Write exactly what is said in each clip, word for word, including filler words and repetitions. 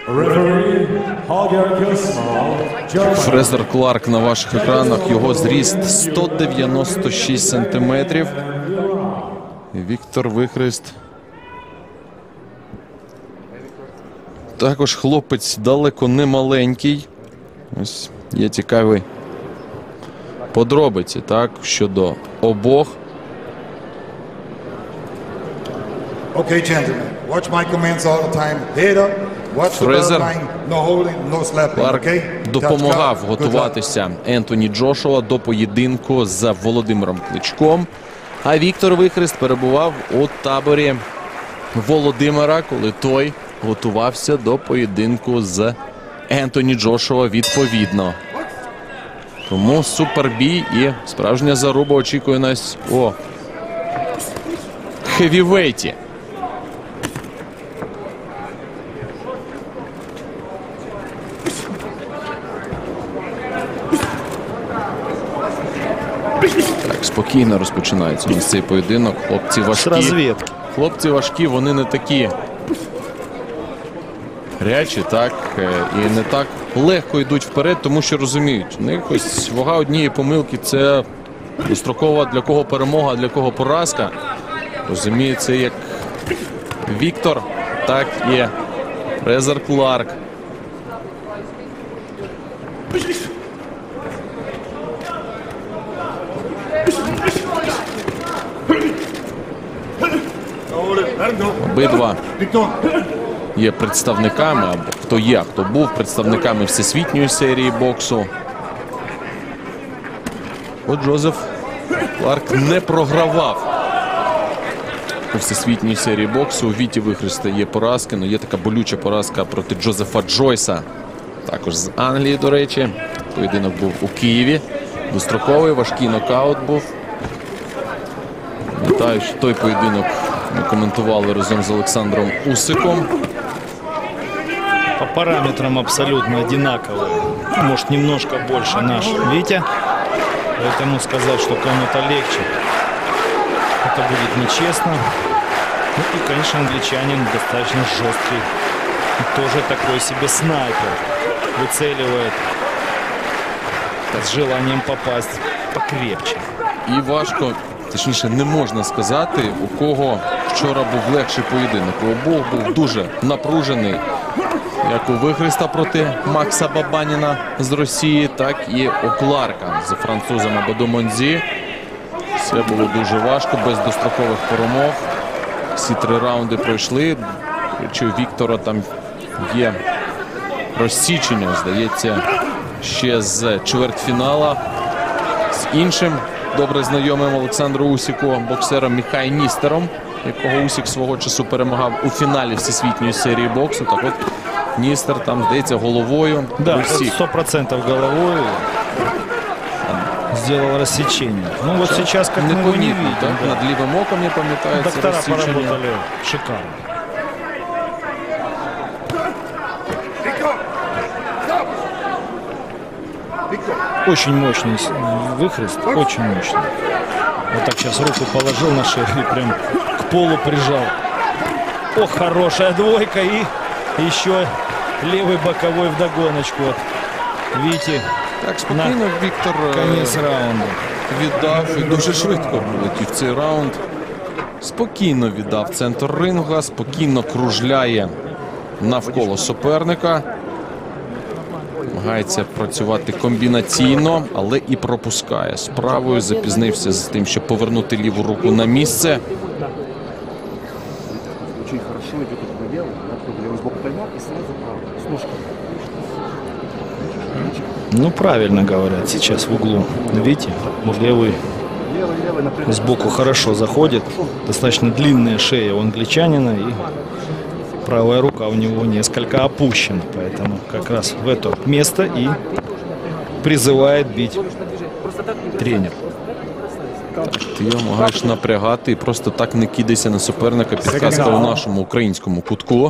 Фрезер Кларк на ваших екранах. Його зріст сто дев'яносто шість сантиметрів. Віктор Вихрист. Також хлопець далеко не маленький. Ось є цікаві подробиці, так, щодо обох. Okay, gentlemen, watch my commands all the time. Head up, watch the Фрезер bell line, no holding, no slapping, Кларк okay? допомагав Touch count. готуватися Ентоні Джошуа до поєдинку з Володимиром Кличком. А Віктор Вихрист перебував у таборі Володимира, коли той готувався до поєдинку з Ентоні Джошуа відповідно. Тому супербій і справжня заруба очікує нас у хевівейті. Так, спокійно розпочинається ось цей поєдинок. Хлопці важкі. Хлопці важкі, вони не такі гарячі, так, і не так легко йдуть вперед, тому що розуміють, у них ось вага однієї помилки – це дострокова для кого перемога, а для кого поразка. Розуміє це як Віктор, так і Фрезер Кларк. Обидва є представниками, або хто є, хто був представниками всесвітньої серії боксу. От Джозеф Кларк не програвав у всесвітній серії боксу. У Віті Вихриста є поразки, але є така болюча поразка проти Джозефа Джойса. Також з Англії, до речі. Поєдинок був у Києві. Достроковий, важкий нокаут був. Пам'ятаю, що той поєдинок ми коментували разом з Олександром Усиком. По параметрам абсолютно одинаковые. Может, немножко больше наш Витя. Поэтому сказать, что кому-то легче, это будет нечестно. Ну и, конечно, англичанин достаточно жесткий. И тоже такой себе снайпер. Выцеливает с желанием попасть покрепче. І важко, точніше, не можна сказати, у кого вчора був легший поєдинок. У обох був дуже напружений. Як у Вихриста проти Макса Бабаніна з Росії, так і у Кларка з французом Абадо Монзі. Все було дуже важко, без дострокових перемог. Всі три раунди пройшли. Чи у Віктора там є розсічення, здається, ще з чвертьфінала з іншим добре знайомим Олександру Усіку, боксером Міхай Ністером, якого Усік свого часу перемагав у фіналі всесвітньої серії боксу. Так от Ністер там, здається, головою. Да, сто процентов головой сделал рассечение. Ну вот сейчас, как мы его не видим. Так? Да. Над левым оком, не пам'ятаю, доктора рассечение. поработали шикарно. Очень мощный Вихрист, очень мощный. Вот так сейчас руку положил на шею и прям к полу прижал. Ох, хорошая двойка и еще левый боковой вдогоночку от Віті. Так, спокійно Віктор конець раунду віддав і дуже швидко полетів цей раунд. Спокійно віддав центр рингу, спокійно кружляє навколо суперника. Намагається працювати комбінаційно, але і пропускає. З правою запізнився з тим, щоб повернути ліву руку на місце. Очень хорошо идет это дело, левый сбоку поймал и сразу правый, с ножкой. Ну, правильно говорят сейчас в углу. Видите, левый сбоку хорошо заходит. Достаточно длинная шея у англичанина. И правая рука у него несколько опущена. Поэтому как раз в это место и призывает бить тренер. Ти його намагаєш напрягати і просто так не кидайся на суперника. Підказка у нашому українському кутку.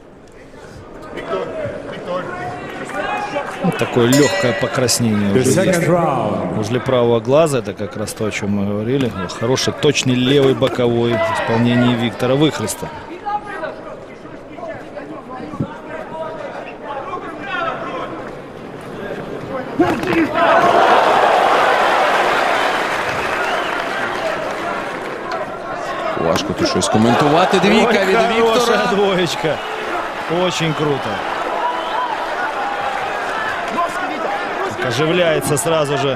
Вот такое легкое покраснение возле правого глаза. Это как раз то, о чем мы говорили. Хороший, точный левый боковой в исполнении Виктора Вихриста. Важко тут щось коментувати. Двійка Ой, від хорошая Віктора. двоечка. Очень круто. Оживляется сразу же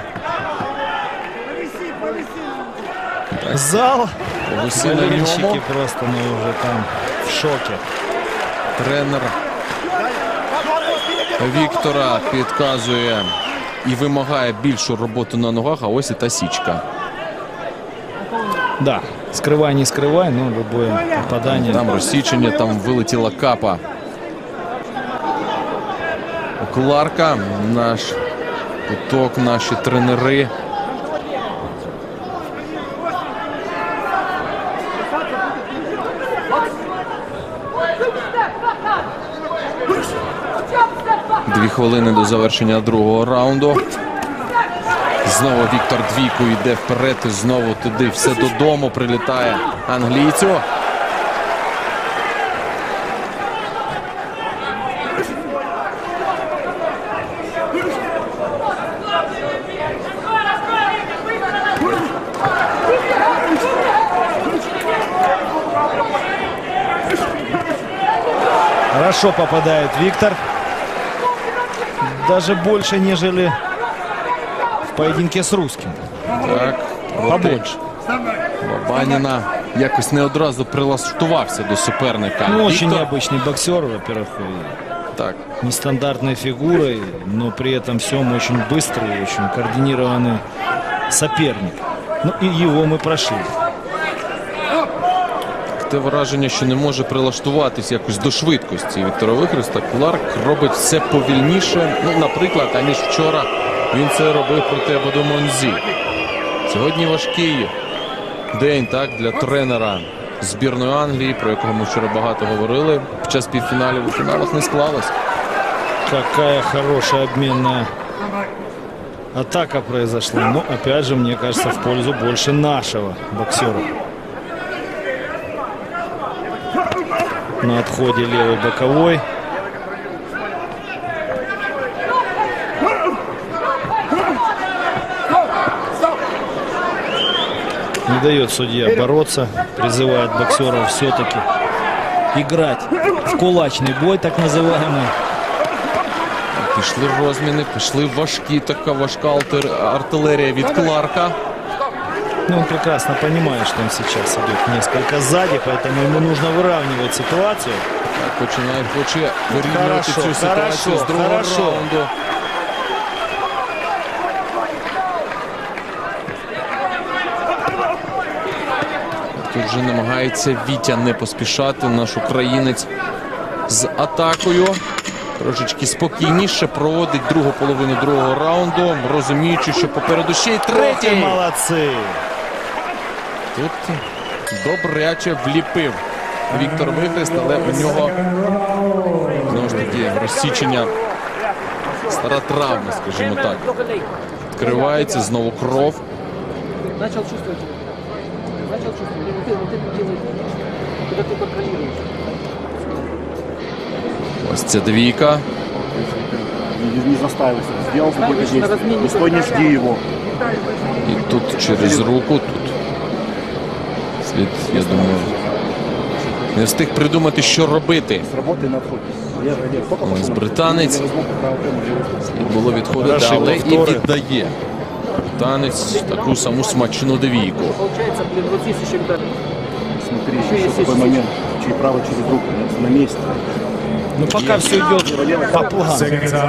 зал. Голоси на ньому. Болельщики просто, ну, уже там в шоке. Тренер Віктора підказує і вимагає більшу роботу на ногах, а ось і та січка. Да, скрывай, не скрывай, но любое попадание. Там розсічення, там вилетіла капа у Кларка. Наш куток, наші тренери. Дві хвилини до завершення другого раунду. Знову Віктор двійку йде вперед і знову туди все додому прилітає англійцю. Хорошо попадает Виктор. Даже больше, нежели в поединке с русским. Так, Побольше. Бабаніна якось не одразу прилаштувався до суперника. Ну, очень Віктор, необычный боксер, во-первых, и так, нестандартной фигурой, но при этом всем очень быстрый, очень координированный соперник. Ну и его мы прошли. те враження, що не може прилаштуватись якось до швидкості Віктора Вихреста. Кларк робить все повільніше, ну, наприклад, аніж вчора він це робив проти Абаду Монзі. Сьогодні важкий день, так, для тренера збірної Англії, про якого ми вчора багато говорили. Під час півфіналів у фіналах не склалось. Какая хорошая обменная атака произошла. Но опять же, мне кажется, в пользу больше нашего боксера. На отходе левый боковой. Не дает судья бороться. Призывает боксеров все-таки играть в кулачный бой, так называемый. Пішли розміни, пішли важкі, така важка артер- артилерія від Кларка. Но он прекрасно понимает, что он сейчас идет несколько сзади, поэтому ему нужно выравнивать ситуацию. Так, починає, хоче вирівнювати Хорошо, цю ситуацію хорошо, з другого хорошо. раунду. Тут вже намагається Вітя не поспішати, наш українець з атакою. Трошечки спокійніше проводить другу половину другого раунду, розуміючи, що попереду ще й Ох, и третій. молодцы! Тут добряче вліпив Віктор Вихрест, але у нього знову ж таки розсічення, стара травма, скажімо так. Відкривається, знову кров. Начал чувствовать. Начал чувствовать. Вот это, вот это делает, когда ты контролируешь. Ось ця двійка. Не, не заставился. Сделал какое-то действие. Не стой, не жди его. І тут через руку, тут слід, я думаю, не встиг придумати, що робити. Сработай на отходе. Левый, левый. Только Ось пошел. британець. Левый сбоку, правый прямо, левый сбоку. Слід було відходити, Хороший але і повтори. віддає. Британець таку саму смачну двійку. Получается, блин, вот здесь еще когда... Смотри, еще, еще такой момент. Чей правый через руку. На месте. Ну пока все идет по плану.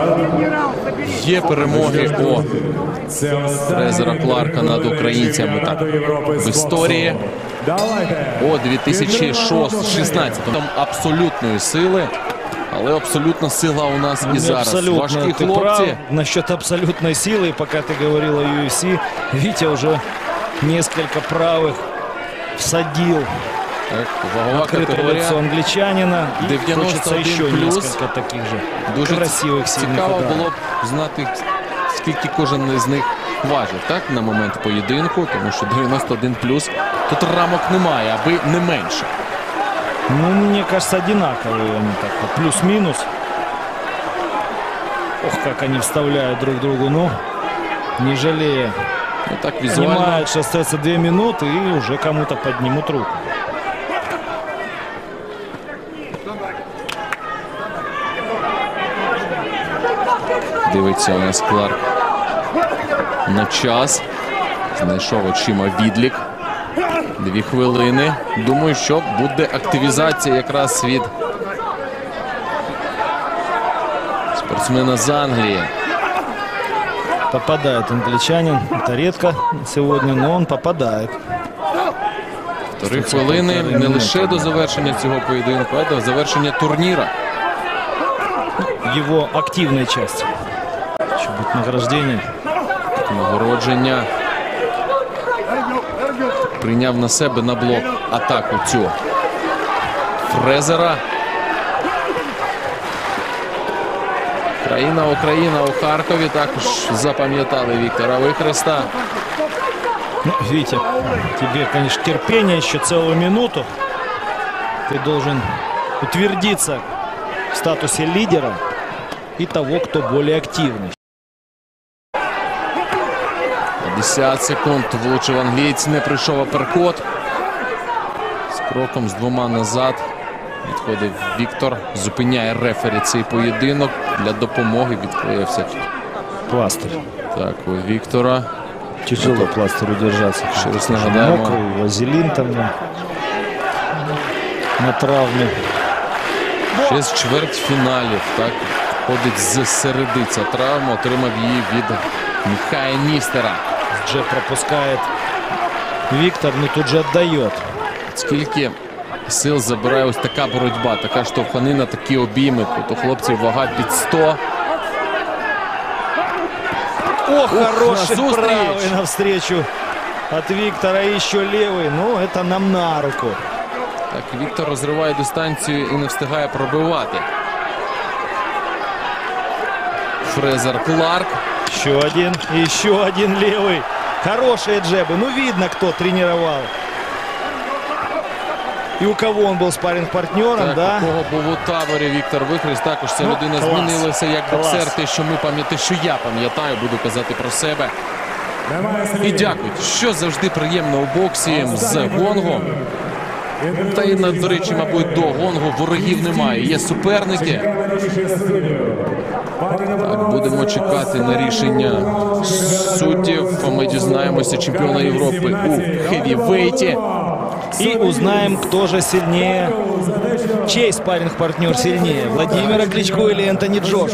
Є перемоги у Фрезера Кларка над українцями так в історії. О дві тисячі шістнадцятому. Там абсолютної сили, але абсолютна сила у нас і зараз. Абсолютно, Важкі ты прав хлопці. насчет абсолютной силы. Пока ты говорил о ю эф си, Витя уже несколько правых всадил. Так, вагова Открытое категорія. лицо англичанина. И дев'яносто хочется один еще плюс. несколько таких же Дуже красивых, сильных цікаво ударов. було б знати, скільки кожен із них важив, так, на момент поєдинку, тому що дев'яносто один плюс. Тут рамок немає, аби не менше. Ну, мне кажется, одинаковые они так вот. Плюс-минус. Ох, как они вставляют друг другу. Ну, не жалея. Ну, так візуально. Понимают, что остается две минуты и уже кому-то поднимут руку. Дивиться у нас Кларк на час. Знайшов очима відлік. Дві хвилини. Думаю, що буде активізація якраз від спортсмена з Англії. Попадает англичанин. Это редко сегодня, но он попадает. Три хвилини не лише до завершення цього поєдинку, а до завершення турніра. Его активной части. Еще будет награждение. Нагородження. Прийняв на себе на блок атаку цю Фрезера. Країна Україна у Харкові також запам'ятали Віктора Вихреста. Ну, Витя, тебе, конечно, терпение еще целую минуту. Ты должен утвердиться в статусе лидера и того, кто более активный. п'ятдесят секунд влучив англієць, не прийшов аперкот. З кроком з двома назад відходить Віктор, зупиняє рефері цей поєдинок. Для допомоги відклеївся. Пластырь. Так, у Віктора. Тяжело пластырь удержаться. Ще раз нагадаємо. Мокрый, вазелин там да, на травме. Ще з чвертьфіналів, так, ходить з середи ця травма, отримав її від Міхая Ністера. Джеб пропускает Виктор, но тут же отдает. Скільки сил забирає ось така боротьба, така штовханина, такі обійми. Тут у хлопців вага під сто. Ох, хороший назустріч. правый навстречу от Виктора, еще левый. Ну, это нам на руку. Так, Віктор розриває дистанцію і не встигає пробивати. Фрезер Кларк. Еще один, еще один левый. Хорошие джебы. Ну, видно, кто тренировал. И у кого он был спарринг-партнером, Так, да? у кого був у таборі Віктор Вихрест. Також ця Ну, людина клас. змінилася як Клас. боксер. Те, що ми пам'ятаємо, що я пам'ятаю, буду казати про себе. І дякую, що завжди приємно у боксі з гонгом. Та і, до речі, мабуть, до гонгу ворогів немає. Є суперники. Так, будемо чекати на рішення суддів. Ми дізнаємося чемпіона Європи у хевівейті. И узнаем, кто же сильнее. Чей спарринг-партнер сильнее? Владимира Кличко или Энтони Джошуа?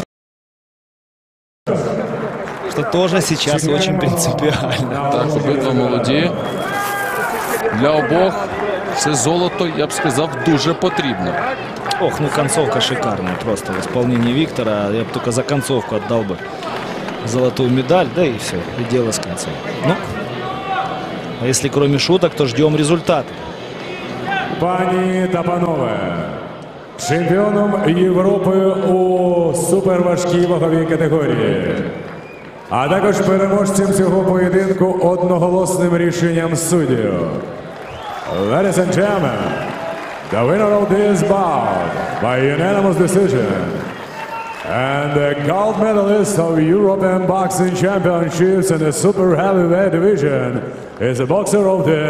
Что тоже сейчас очень принципиально. Так, обидва молоді. Для обох це золото, я б сказав, дуже потрібно. Ох, ну концовка шикарная просто в исполнении Виктора. Я бы только за концовку отдал бы золотую медаль, да и все, и дело с концом. Ну, а если кроме шуток, то ждем результата. Пані та панове, чемпіоном Європи у суперважкій ваговій категорії, а також переможцем цього поєдинку одноголосним рішенням суддів. Ladies and gentlemen, the winner of this bout by unanimous decision and the gold medalist of European Boxing Championships in the super heavyweight division is a boxer of the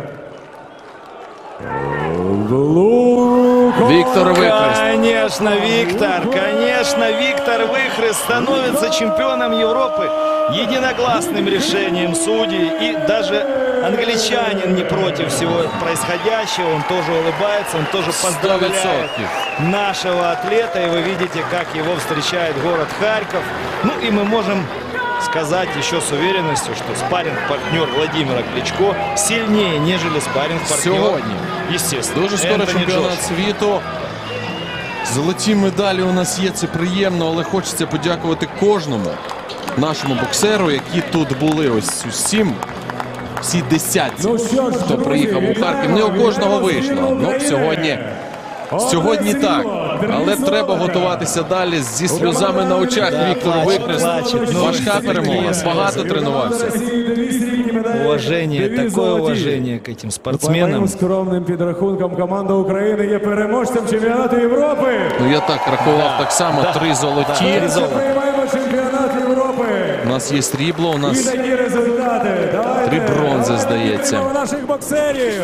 blue corner. Віктор Вихрест. Конечно, Виктор, конечно, Виктор Вихрест становится чемпионом Европы единогласным решением судей. И даже англичанин не против всего происходящего. Он тоже улыбается, он тоже поздравляет нашего атлета. И вы видите, как его встречает город Харьков. Ну и мы можем сказать еще с уверенностью, что спарринг-партнер Владимира Кличко сильнее, нежели спарринг-партнер. Сьогодні. Естественно. Дуже скоро Энтони чемпіонат Джошуа. світу. Золоті медалі у нас є, це приємно, але хочеться подякувати кожному нашому боксеру, які тут були. Ось усім, всі десятці, хто приїхав у Харків. Не у кожного вийшло. Ну, сьогодні, сьогодні так. Але треба готуватися далі зі сльозами на очах. Віктор Вихрест. Важка перемога. Багато тренувався. Уважение, такое уважение к этим По моїм спортсменам. скромним підрахункам команда України є переможцем чемпіонату Європи. Ну, я так рахував так само. Три золоті. Три золота. Приймаємо чемпіонат Європи. У нас є срібло, у І нас такі результати. Давайте Три бронзи, здається. аплодуємо наших боксерів.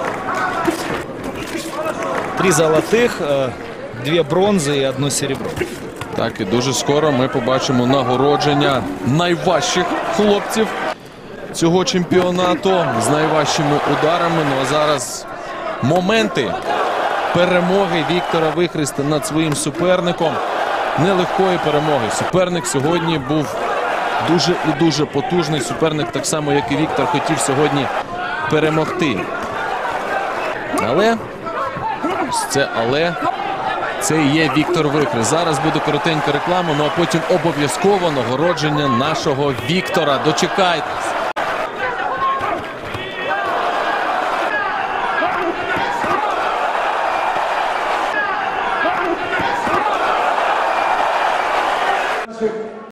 Три золотых, э, две бронзы и одно серебро. так і дуже скоро ми побачимо нагородження найважчих хлопців цього чемпіонату з найважчими ударами. Ну а зараз моменти перемоги Віктора Вихриста над своїм суперником. Нелегкої перемоги. Суперник сьогодні був дуже і дуже потужний. Суперник, так само як і Віктор, хотів сьогодні перемогти. Але ось це але це і є Віктор Вихрист. Зараз буде коротенька реклама, ну а потім обов'язково нагородження нашого Віктора. Дочекайтесь.